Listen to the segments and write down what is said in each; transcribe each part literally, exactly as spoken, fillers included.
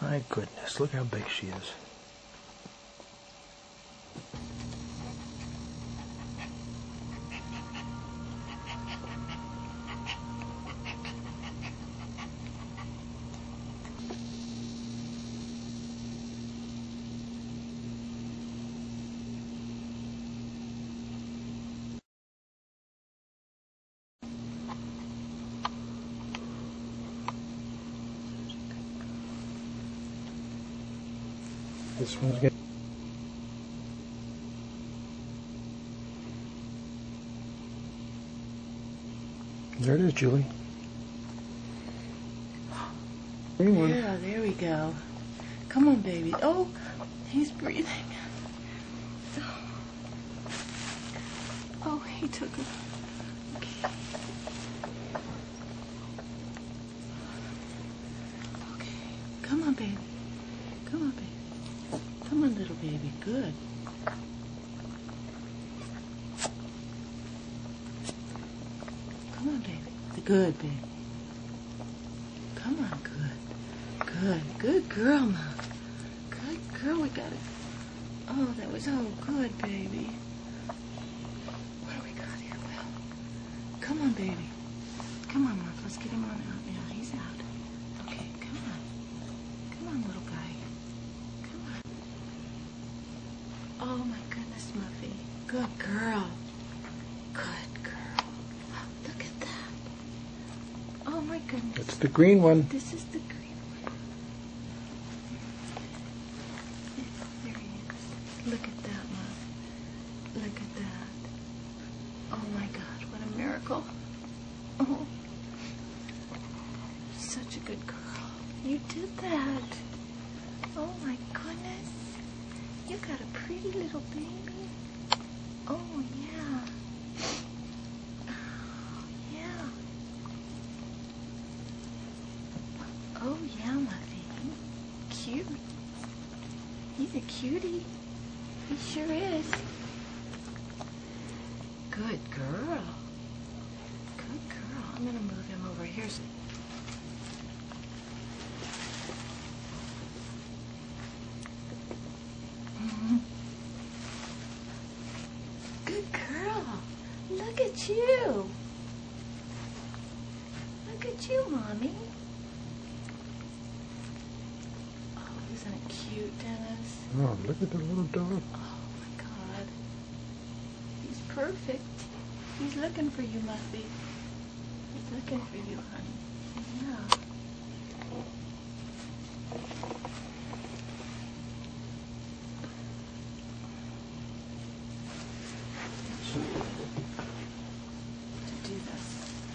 My goodness, look how big she is. This one's good. There it is, Julie. Green one. Yeah, there we go. Come on, baby. Oh, he's breathing. Oh, he took it. Okay. Okay. Come on, baby. Come on, baby. Come on, little baby. Good. Come on, baby. Good, baby. Come on, good. Good. Good girl, Mom. Good girl. We got it. Oh, that was oh good, baby. What do we got here, Will? Come on, baby. Come on, Mom. Let's get him on out now. He's out. Okay, come on. Come on, little guy. Come on. Oh, my goodness, Muffy. Good girl. Good girl. Look at that. Oh, my goodness. It's the green one. This is the green one. There he is. Look at that, Mom. Look at that. Oh, my God. What a miracle. Oh. Such a good girl. You did that. Oh, my goodness. You got a pretty little baby. Oh, yeah. Yeah. Oh, yeah, Muffy. Cute. He's a cutie. He sure is. Good girl. Good girl. I'm going to move him over here. Good girl. Look at you. Look at you, Mommy. Oh, isn't it cute, Dennis? Oh, look at the little dog. Oh, my God. He's perfect. He's looking for you, Muffy. He's looking for you, honey. Yeah. To do this.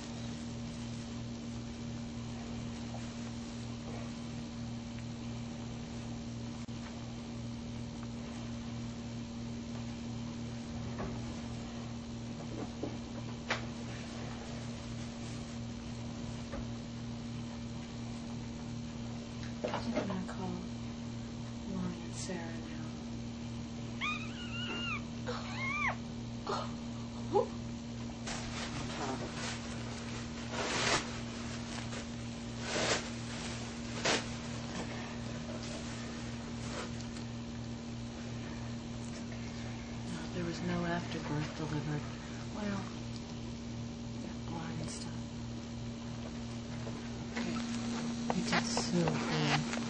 I'm going to call Lonnie and Sarah now. Oh. Oh. No, there was no afterbirth delivered. Well, that blood and stuff. Okay. You did so good.